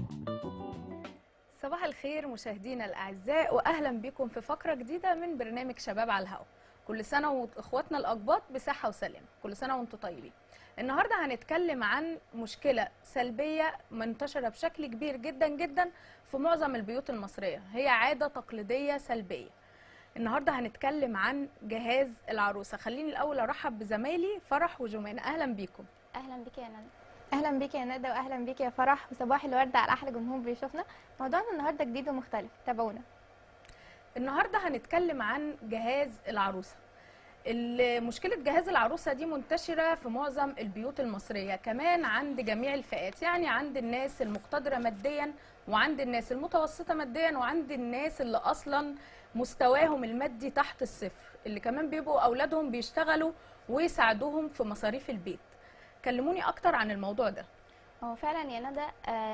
صباح الخير مشاهدينا الأعزاء، وأهلا بكم في فقرة جديدة من برنامج شباب على الهواء. كل سنة وإخواتنا الأقباط بصحة وسلامة، كل سنة وأنتم طيبين. النهاردة هنتكلم عن مشكلة سلبية منتشرة بشكل كبير جدا جدا في معظم البيوت المصرية، هي عادة تقليدية سلبية. النهاردة هنتكلم عن جهاز العروسة. خليني الأول أرحب بزمايلي فرح وجمانة، أهلا بيكم. اهلا بك يا ندى. اهلا بيك يا ندى واهلا بيك يا فرح، وصباح الورد على احلى جمهور بيشوفنا. موضوعنا النهارده جديد ومختلف، تابعونا. النهارده هنتكلم عن جهاز العروسه. مشكله جهاز العروسه دي منتشره في معظم البيوت المصريه، كمان عند جميع الفئات، يعني عند الناس المقتدره ماديا وعند الناس المتوسطه ماديا وعند الناس اللي اصلا مستواهم المادي تحت الصفر، اللي كمان بيبقوا اولادهم بيشتغلوا ويساعدوهم في مصاريف البيت. كلموني اكتر عن الموضوع ده. هو فعلا يا ندى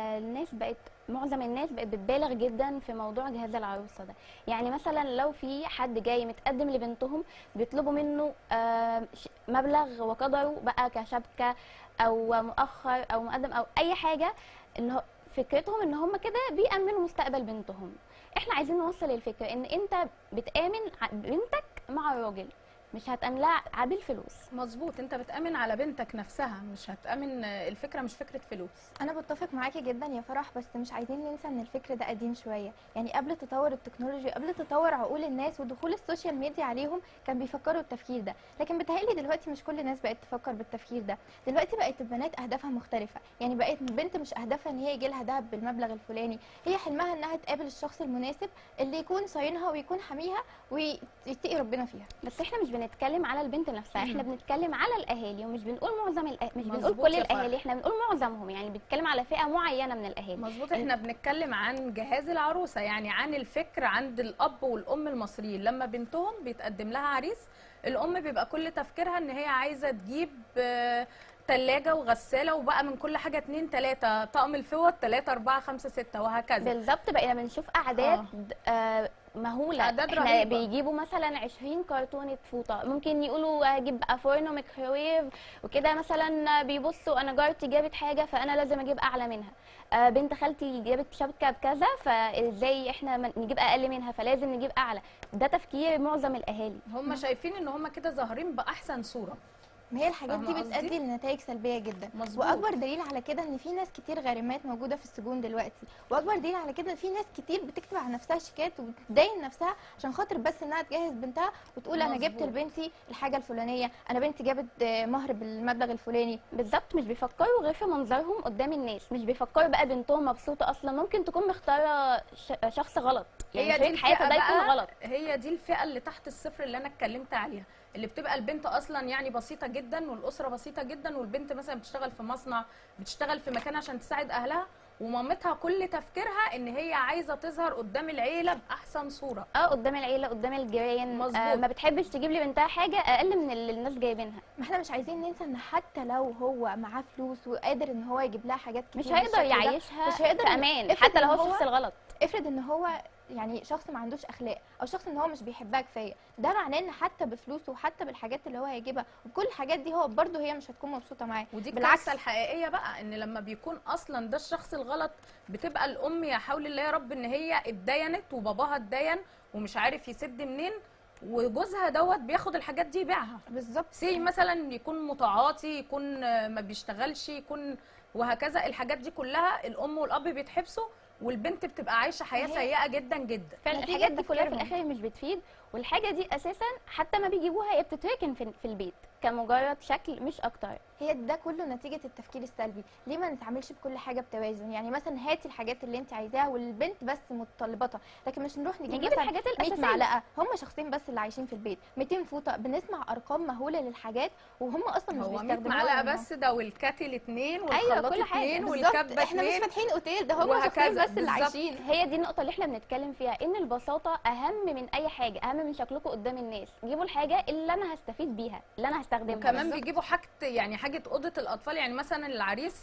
معظم الناس بقت بتبالغ جدا في موضوع جهاز العروسه ده. يعني مثلا لو في حد جاي متقدم لبنتهم بيطلبوا منه مبلغ وقدره بقى كشبكه او مؤخر او مقدم او اي حاجه، ان فكرتهم ان هم كده بيأمنوا مستقبل بنتهم. احنا عايزين نوصل الفكره ان انت بتآمن بنتك مع الراجل، مش هتأمن لها بالفلوس. مظبوط، انت بتأمن على بنتك نفسها، مش هتأمن. الفكرة مش فكرة فلوس. انا بتفق معاكي جدا يا فرح، بس مش عايزين ننسى ان الفكر ده قديم شويه. يعني قبل تطور التكنولوجيا، قبل تطور عقول الناس ودخول السوشيال ميديا عليهم، كان بيفكروا التفكير ده. لكن بتهيألي دلوقتي مش كل الناس بقت تفكر بالتفكير ده. دلوقتي بقت البنات اهدافها مختلفه. يعني بقت البنت مش اهدافها ان هي يجي لها دهب بالمبلغ الفلاني، هي حلمها انها تقابل الشخص المناسب اللي يكون صاينها ويكون حاميها ويتقي ربنا فيها. بس احنا مش بنتكلم على البنت نفسها، احنا بنتكلم على الاهالي، ومش بنقول مش بنقول كل الاهالي، احنا بنقول معظمهم. يعني بنتكلم على فئه معينه من الاهالي. مظبوط، احنا بنتكلم عن جهاز العروسه، يعني عن الفكر عند الاب والام المصريين. لما بنتهم بيتقدم لها عريس، الام بيبقى كل تفكيرها ان هي عايزه تجيب تلاجة وغسالة وبقى من كل حاجة 2 3 طقم الفوط 3 4 5 6 وهكذا. بالظبط، بقينا بنشوف اعداد مهوله. اعداد احنا رهيبة. بيجيبوا مثلا 20 كرتونه فوطه، ممكن يقولوا هجيب بقى فرن وميكروويف وكده. مثلا بيبصوا انا جارتي جابت حاجه فانا لازم اجيب اعلى منها، بنت خالتي جابت شبكه بكذا فازاي احنا نجيب اقل منها فلازم نجيب اعلى. ده تفكير معظم الاهالي. هم شايفين ان هم كده ظاهرين باحسن صوره. ما هي الحاجات دي بتؤدي لنتائج سلبيه جدا. مظبوط. واكبر دليل على كده ان في ناس كتير غارمات موجوده في السجون دلوقتي، واكبر دليل على كده ان في ناس كتير بتكتب على نفسها شيكات وبتدين نفسها عشان خاطر بس انها تجهز بنتها وتقول انا جبت لبنتي الحاجه الفلانيه، انا بنتي جابت مهر بالمبلغ الفلاني. بالظبط، مش بيفكروا غير في منظرهم قدام الناس، مش بيفكروا بقى بنتهم مبسوطه. اصلا ممكن تكون مختاره شخص غلط، يعني هي دي حياتها ده يكون غلط. هي دي الفئه اللي تحت الصفر اللي انا اتكلمت عليها، اللي بتبقى البنت اصلا يعني بسيطه جدا والاسره بسيطه جدا، والبنت مثلا بتشتغل في مصنع، بتشتغل في مكان عشان تساعد اهلها، ومامتها كل تفكيرها ان هي عايزه تظهر قدام العيله باحسن صوره. قدام العيله قدام الجيران. ما بتحبش تجيب لي بنتها حاجه اقل من اللي الناس جايبينها. ما احنا مش عايزين ننسى ان حتى لو هو معاه فلوس وقادر ان هو يجيب لها حاجات كتير مش هيقدر يعيشها في امان، حتى لو هو الشخص الغلط. افرض ان هو يعني شخص ما عندوش اخلاق، او شخص ان هو مش بيحبها كفايه، ده معناه ان حتى بفلوسه وحتى بالحاجات اللي هو هيجيبها وبكل الحاجات دي هو برده هي مش هتكون مبسوطه معاه. ودي الكارثه الحقيقيه بقى، ان لما بيكون اصلا ده الشخص الغلط، بتبقى الام يا حول الله يا رب ان هي اتدينت وباباها اتدين ومش عارف يسد منين، وجوزها دوت بياخد الحاجات دي يبيعها. بالظبط. سي مثلا يكون متعاطي، يكون ما بيشتغلش، يكون وهكذا. الحاجات دي كلها الام والاب بيتحبسوا، والبنت بتبقى عايشه حياه سيئه جدا جدا. فعلا الحاجات دي كلها في الاخر مش بتفيد، والحاجه دي اساسا حتى ما بيجيبوها هي بتتركن في البيت كمجرد شكل مش اكتر. هي ده كله نتيجه التفكير السلبي. ليه ما نتعاملش بكل حاجه بتوازن؟ يعني مثلا هاتي الحاجات اللي انت عايزاها والبنت بس متطلباتها، لكن مش نروح نجيب مثلا الحاجات الاساسيه. 100 معلقه، هم شخصين بس اللي عايشين في البيت، 200 فوطه. بنسمع ارقام مهوله للحاجات وهم اصلا مش بيستخدموها. 100 معلقه بس ده، والكاتل 2 والخلاط 2 والكبه 2. احنا مش فاتحين اوتيل، ده هم شخصين بس اللي عايشين. هي دي النقطه اللي احنا بنتكلم فيها، ان البساطه اهم من اي حاجه، اهم من شكلكم قدام الناس. جيبوا الحاجه اللي انا هستفيد بيها، اللي انا هستخدمها. وكمان بيجيبوا حاجه، يعني حاجه اوضه الاطفال. يعني مثلا العريس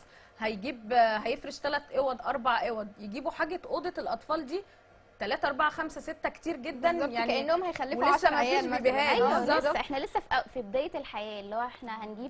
هيفرش 3 اوض 4 اوض، يجيبوا حاجه اوضه الاطفال دي 3 4 5 6 كتير جدا، يعني كانهم هيخلفوا 10 عيال مثلا. ايوه بالظبط، احنا لسه في بدايه الحياه، اللي هو احنا هنجيب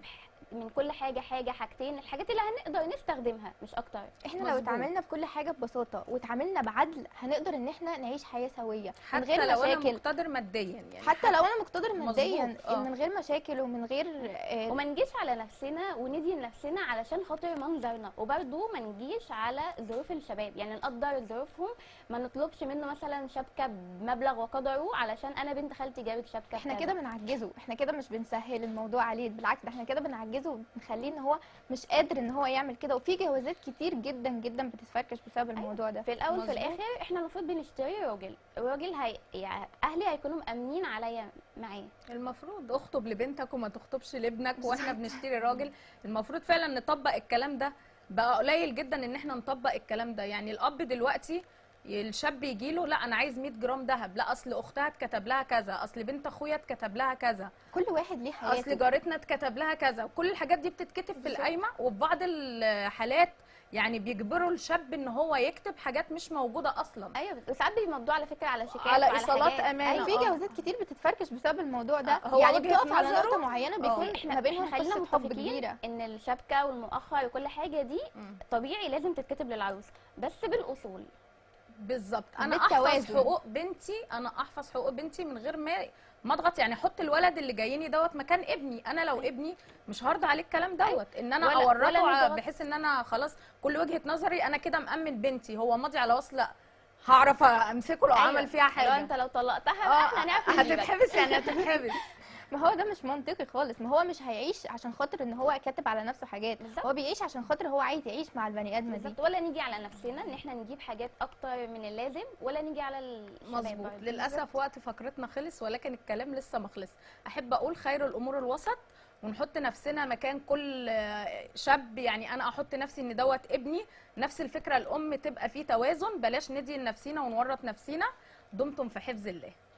من كل حاجه حاجه حاجتين، الحاجات اللي هنقدر نستخدمها مش اكتر. احنا لو مظبوط. اتعاملنا في كل حاجه ببساطه واتعاملنا بعدل هنقدر ان احنا نعيش حياه سويه من حتى غير لو انا مشاكل. مقتدر ماديا يعني. حتى لو انا مقتدر مظبوط، ماديا آه. من غير مشاكل ومن غير وما نجيش على نفسنا وندي لنفسنا علشان خاطر منظرنا، وبرده ما نجيش على ظروف الشباب، يعني نقدر ظروفهم، ما نطلبش منه مثلا شبكه بمبلغ وقدره علشان انا بنت خالتي جابت شبكه احنا بكذا. كده بنعجزه، احنا كده مش بنسهل الموضوع عليه، بالعكس ده احنا كده بنعجزه وبنخليه ان هو مش قادر ان هو يعمل كده. وفي جوازات كتير جدا جدا بتتفركش بسبب الموضوع ده. في الاول مظبوط. في الاخر احنا المفروض بنشتري راجل، الراجل يعني اهلي هيكونوا مأمنين عليا معاه. المفروض اخطب لبنتك وما تخطبش لابنك، واحنا بنشتري راجل. المفروض فعلا نطبق الكلام ده. بقى قليل جدا ان احنا نطبق الكلام ده. يعني الاب دلوقتي الشاب يجي له لا انا عايز 100 جرام ذهب، لا اصل اختها اتكتب لها كذا، اصل بنت اخويا اتكتب لها كذا، كل واحد ليه اصل حياته. جارتنا اتكتب لها كذا. كل الحاجات دي بتتكتب في القايمه، وفي بعض الحالات يعني بيجبروا الشاب ان هو يكتب حاجات مش موجوده اصلا. ايوه، وساعات بيمضوا على فكره على شيكات على وعلى إيصالات حاجات. أمانة. أيوة. في جوازات كتير بتتفركش بسبب الموضوع ده. هو يعني وجهة بتقف على نظره. نقطه معينه بيكون احنا ما بينهم خلينا قصه حب متفقين كبيره. ان الشبكه والمؤخر وكل حاجه دي مم. طبيعي لازم تتكتب للعروس، بس بالاصول. بالظبط. انا بالتوازن. احفظ حقوق بنتي، انا احفظ حقوق بنتي من غير ما اضغط. يعني احط الولد اللي جايني دوت مكان ابني. انا لو ابني مش هرضى عليه الكلام دوت، ان انا ولا اورطه نضغط. بحيث ان انا خلاص كل وجهة نظري انا كده مأمن بنتي. هو ماضي على وصل، لا هعرف امسكه لو أيوة. عمل فيها لو حاجه. انت لو طلقتها بقى احنا هنعرف نجيبك. هتتحبس يعني هتتحبس. ما هو ده مش منطقي خالص. ما هو مش هيعيش عشان خاطر ان هو كاتب على نفسه حاجات، بالظبط. هو بيعيش عشان خاطر هو عايز يعيش مع البني ادمه دي. بالظبط، ولا نيجي على نفسنا ان احنا نجيب حاجات اكتر من اللازم، ولا نيجي على الشباب مظبوط. برضه. للاسف وقت فقرتنا خلص، ولكن الكلام لسه ما خلص. احب اقول خير الامور الوسط، ونحط نفسنا مكان كل شاب. يعني انا احط نفسي ان دوت ابني. نفس الفكره الام تبقى في توازن، بلاش ندي لنفسينا ونورط نفسينا. دمتم في حفظ الله.